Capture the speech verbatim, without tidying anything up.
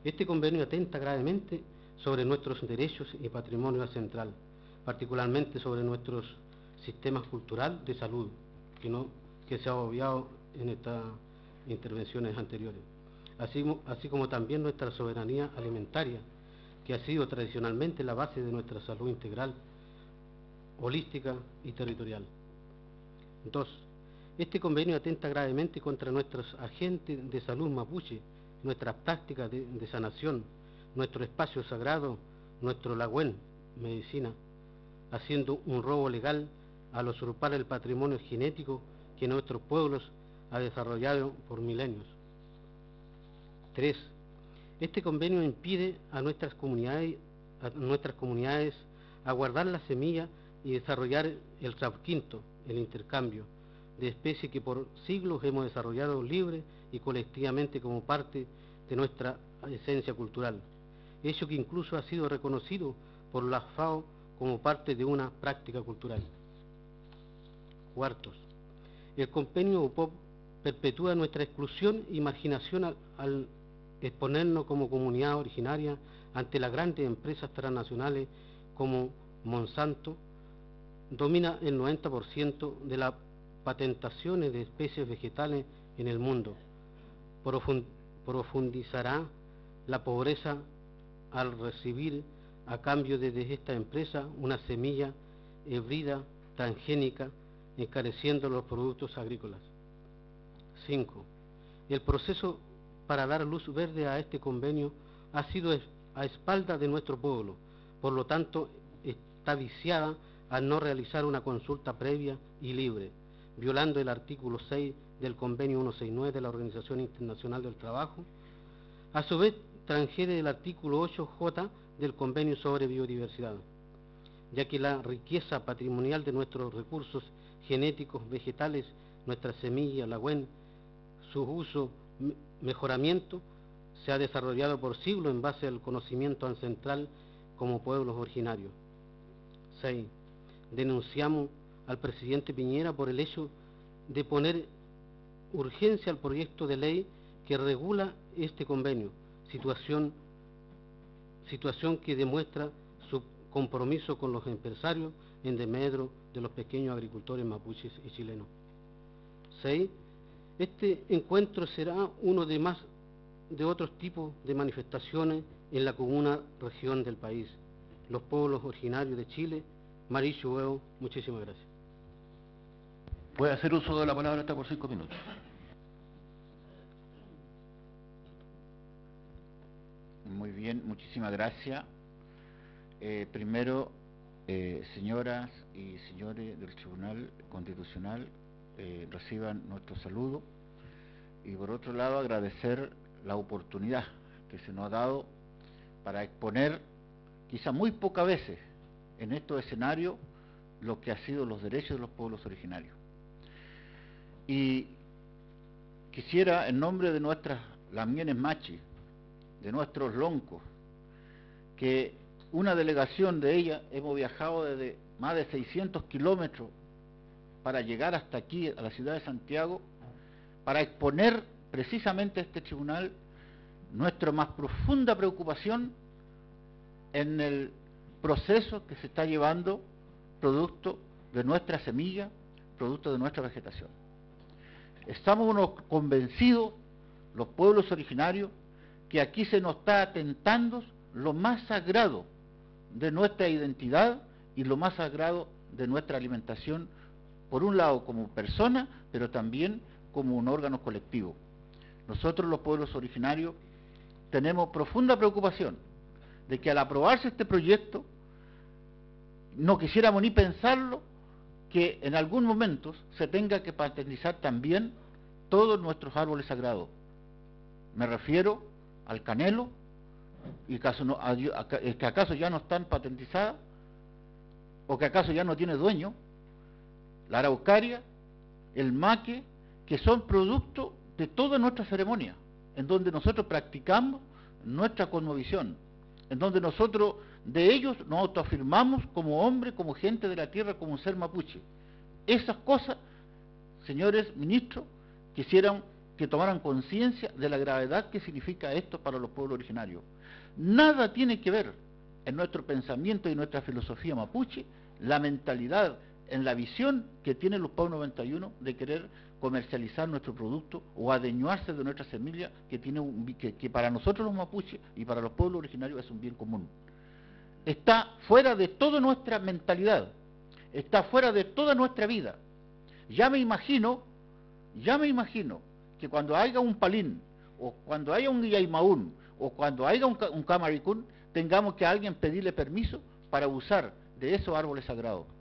Este convenio atenta gravemente sobre nuestros derechos y patrimonio ancestral, particularmente sobre nuestros sistemas cultural de salud, que, no, que se ha obviado en estas intervenciones anteriores, así, así como también nuestra soberanía alimentaria, que ha sido tradicionalmente la base de nuestra salud integral, holística y territorial. Dos. Este convenio atenta gravemente contra nuestros agentes de salud mapuche, nuestras prácticas de, de sanación, nuestro espacio sagrado, nuestro lagüen, medicina, haciendo un robo legal al usurpar el patrimonio genético que nuestros pueblos ha desarrollado por milenios. Tres. Este convenio impide a nuestras comunidades, a nuestras comunidades a guardar la semilla y desarrollar el trasquinto, el intercambio de especies que por siglos hemos desarrollado libre y colectivamente como parte de nuestra esencia cultural, hecho que incluso ha sido reconocido por la FAO como parte de una práctica cultural. Cuartos. El convenio U P O P perpetúa nuestra exclusión y marginación al, al exponernos como comunidad originaria ante las grandes empresas transnacionales como Monsanto. Domina el noventa por ciento de las patentaciones de especies vegetales en el mundo. Profund, profundizará la pobreza al recibir a cambio desde esta empresa una semilla híbrida transgénica, encareciendo los productos agrícolas. Cinco. El proceso para dar luz verde a este convenio ha sido a espaldas de nuestro pueblo, por lo tanto está viciada al no realizar una consulta previa y libre, violando el artículo seis del convenio ciento sesenta y nueve de la Organización Internacional del Trabajo. A su vez, transgrede el artículo ocho J del convenio sobre biodiversidad, ya que la riqueza patrimonial de nuestros recursos genéticos vegetales, nuestras semillas, la lagüen, su uso, mejoramiento, se ha desarrollado por siglos en base al conocimiento ancestral como pueblos originarios. Seis. Denunciamos al presidente Piñera por el hecho de poner urgencia al proyecto de ley que regula este convenio, situación, situación que demuestra su compromiso con los empresarios en desmedro de los pequeños agricultores mapuches y chilenos. Seis. Este encuentro será uno de más de otros tipos de manifestaciones en la comuna región del país. Los pueblos originarios de Chile, Marichu Huevo, muchísimas gracias. Puede hacer uso de la palabra hasta por cinco minutos. Muy bien, muchísimas gracias. Eh, primero, eh, señoras y señores del Tribunal Constitucional, eh, reciban nuestro saludo, y por otro lado agradecer la oportunidad que se nos ha dado para exponer, quizá muy pocas veces en estos escenarios, lo que ha sido los derechos de los pueblos originarios. Y quisiera, en nombre de nuestras lamienes machi, de nuestros loncos, que una delegación de ella hemos viajado desde más de seiscientos kilómetros para llegar hasta aquí, a la ciudad de Santiago, para exponer precisamente a este tribunal nuestra más profunda preocupación en el proceso que se está llevando producto de nuestra semilla, producto de nuestra vegetación. Estamos unos convencidos, los pueblos originarios, que aquí se nos está atentando lo más sagrado de nuestra identidad y lo más sagrado de nuestra alimentación, por un lado como persona, pero también como un órgano colectivo. Nosotros los pueblos originarios tenemos profunda preocupación de que al aprobarse este proyecto, no quisiéramos ni pensarlo, que en algún momento se tenga que patentizar también todos nuestros árboles sagrados. Me refiero al canelo, y acaso no, a, a, que acaso ya no están patentizadas, o que acaso ya no tiene dueño, la araucaria, el maque, que son producto de toda nuestra ceremonia, en donde nosotros practicamos nuestra cosmovisión, en donde nosotros de ellos nos autoafirmamos como hombre, como gente de la tierra, como un ser mapuche. Esas cosas, señores ministros, quisieran que tomaran conciencia de la gravedad que significa esto para los pueblos originarios. Nada tiene que ver en nuestro pensamiento y nuestra filosofía mapuche la mentalidad, en la visión que tienen los P A U noventa y uno de querer comercializar nuestro producto o adueñarse de nuestra semilla que, tiene un, que, que para nosotros los mapuches y para los pueblos originarios es un bien común. Está fuera de toda nuestra mentalidad, está fuera de toda nuestra vida. Ya me imagino, ya me imagino que cuando haya un palín, o cuando haya un yaimaún, o cuando haya un, un camaricún, tengamos que a alguien pedirle permiso para usar de esos árboles sagrados.